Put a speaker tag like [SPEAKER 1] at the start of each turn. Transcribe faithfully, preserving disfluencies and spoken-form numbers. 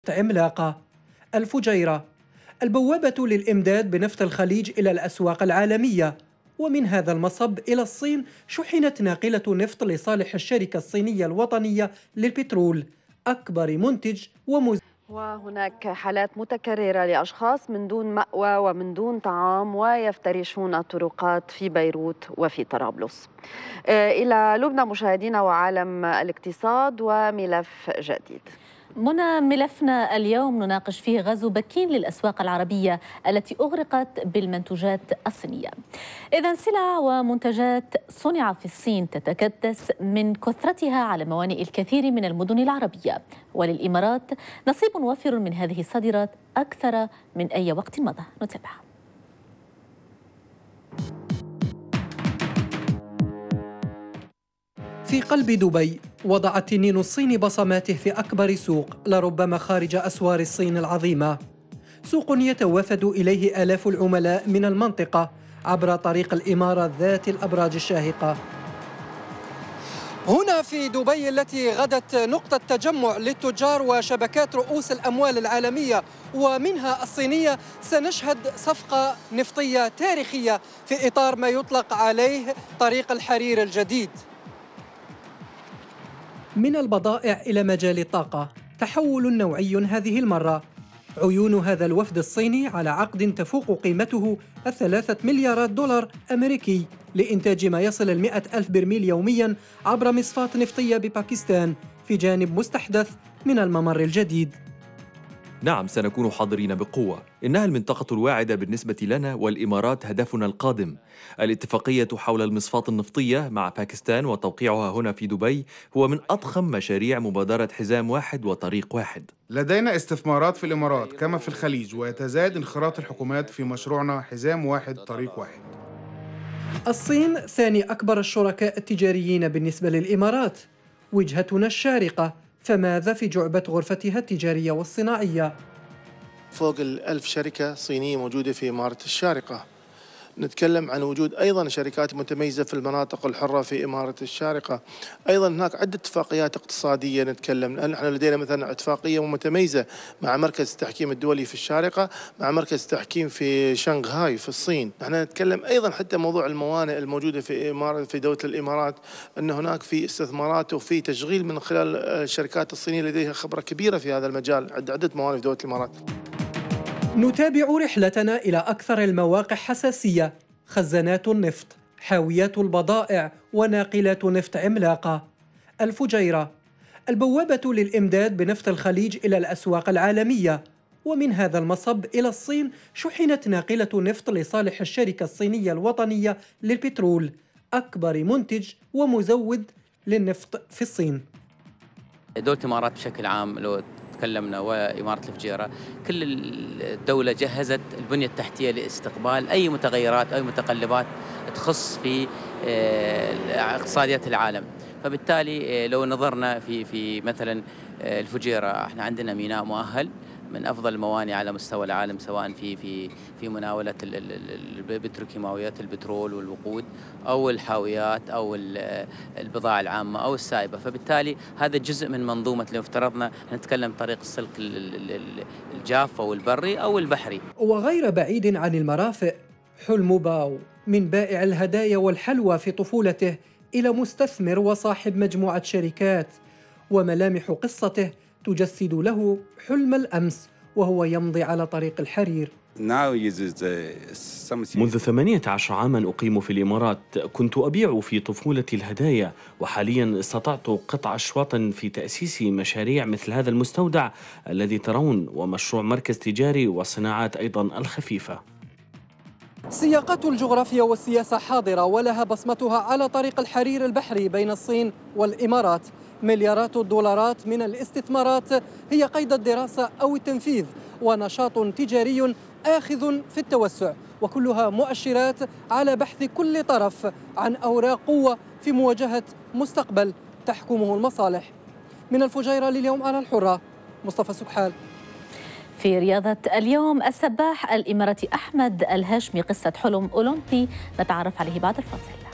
[SPEAKER 1] عملاقة. الفجيرة البوابة للإمداد بنفط الخليج إلى الأسواق العالمية، ومن هذا المصب إلى الصين شحنت ناقلة نفط لصالح الشركة الصينية الوطنية للبترول، أكبر منتج ومزود.
[SPEAKER 2] وهناك حالات متكررة لأشخاص من دون مأوى ومن دون طعام ويفترشون الطرقات في بيروت وفي طرابلس. إلى لبنان مشاهدينا وعالم الاقتصاد وملف جديد.
[SPEAKER 3] منى، ملفنا اليوم نناقش فيه غزو بكين للأسواق العربية التي أغرقت بالمنتوجات الصينية. إذن سلع ومنتجات صنع في الصين تتكدس من كثرتها على موانئ الكثير من المدن العربية، وللإمارات نصيب وافر من هذه الصادرات أكثر من أي وقت مضى. نتابعها.
[SPEAKER 1] في قلب دبي وضع التنين الصيني بصماته في أكبر سوق لربما خارج أسوار الصين العظيمة، سوق يتوافد إليه آلاف العملاء من المنطقة عبر طريق الإمارة ذات الأبراج الشاهقة. هنا في دبي التي غدت نقطة تجمع للتجار وشبكات رؤوس الأموال العالمية ومنها الصينية، سنشهد صفقة نفطية تاريخية في إطار ما يطلق عليه طريق الحرير الجديد. من البضائع إلى مجال الطاقة، تحول نوعي هذه المرة. عيون هذا الوفد الصيني على عقد تفوق قيمته الثلاثة مليارات دولار أمريكي لإنتاج ما يصل المئة ألف برميل يومياً عبر مصفاة نفطية بباكستان في جانب مستحدث من الممر الجديد.
[SPEAKER 4] نعم، سنكون حاضرين بقوة. إنها المنطقة الواعدة بالنسبة لنا والإمارات هدفنا القادم. الاتفاقية حول المصفاة النفطية مع باكستان وتوقيعها هنا في دبي هو من أضخم مشاريع مبادرة حزام واحد وطريق واحد.
[SPEAKER 5] لدينا استثمارات في الإمارات كما في الخليج، ويتزايد انخراط الحكومات في مشروعنا حزام واحد طريق واحد.
[SPEAKER 1] الصين ثاني أكبر الشركاء التجاريين بالنسبة للإمارات، وجهتنا الشارقة، فماذا في جعبة غرفتها التجارية والصناعية؟
[SPEAKER 6] فوق الألف شركة صينية موجودة في إمارة الشارقة. نتكلم عن وجود أيضا شركات متميزة في المناطق الحرة في إمارة الشارقة. أيضا هناك عدة اتفاقيات اقتصادية نتكلم. نحن لدينا مثلا اتفاقية متميزة مع مركز التحكيم الدولي في الشارقة، مع مركز التحكيم في شنغهاي في الصين. نحن نتكلم أيضا حتى موضوع الموانئ الموجودة في إمارة في دولة الإمارات، أن هناك في استثمارات وفي تشغيل من خلال الشركات الصينية لديها خبرة كبيرة في هذا المجال، عدة موانئ في دولة الإمارات.
[SPEAKER 1] نتابع رحلتنا إلى أكثر المواقع حساسية، خزانات النفط، حاويات البضائع، وناقلات نفط عملاقة. الفجيرة البوابة للإمداد بنفط الخليج إلى الأسواق العالمية، ومن هذا المصب إلى الصين شحنت ناقلة نفط لصالح الشركة الصينية الوطنية للبترول، أكبر منتج ومزود للنفط في الصين.
[SPEAKER 7] دولة الإمارات بشكل عام لو تكلمنا وإمارة الفجيرة، كل الدولة جهزت البنية التحتية لاستقبال أي متغيرات أو متقلبات تخص في اقتصاديات العالم. فبالتالي لو نظرنا في في مثلا الفجيرة، احنا عندنا ميناء مؤهل من افضل الموانئ على مستوى العالم، سواء في في في مناوله البتروكيماويات، البترول والوقود، او الحاويات، او البضائع العامه، او السائبه. فبالتالي هذا جزء من منظومه. لو افترضنا نتكلم طريق السلك الجاف او البري او البحري.
[SPEAKER 1] وغير بعيد عن المرافق، حلم باو من بائع الهدايا والحلوى في طفولته الى مستثمر وصاحب مجموعه شركات، وملامح قصته تجسد له حلم الأمس وهو يمضي على طريق الحرير.
[SPEAKER 8] منذ ثمانية عشر عاما أقيم في الإمارات. كنت أبيع في طفولتي الهدايا، وحاليا استطعت قطع أشواط في تأسيس مشاريع مثل هذا المستودع الذي ترون، ومشروع مركز تجاري والصناعات أيضا الخفيفة.
[SPEAKER 1] سياقات الجغرافيا والسياسة حاضرة ولها بصمتها على طريق الحرير البحري بين الصين والإمارات. مليارات الدولارات من الاستثمارات هي قيد الدراسة أو التنفيذ، ونشاط تجاري آخذ في التوسع، وكلها مؤشرات على بحث كل طرف عن أوراق قوة في مواجهة مستقبل تحكمه المصالح. من الفجيرة لليوم على الحرة، مصطفى سكحال.
[SPEAKER 3] في رياضة اليوم، السباح الإماراتي أحمد الهاشمي قصة حلم أولمبي نتعرف عليه بعد الفاصل.